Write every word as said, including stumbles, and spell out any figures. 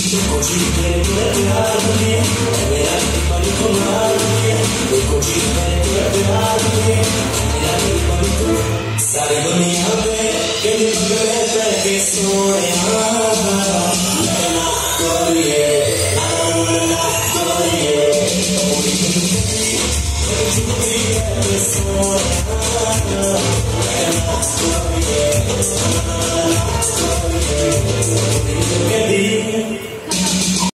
कुछ तेरे तेरे प्यार में मेरा मन कुमार में कुछ तेरे तेरे प्यार में मेरा मन सारी दुनिया पे के दिल में के सोने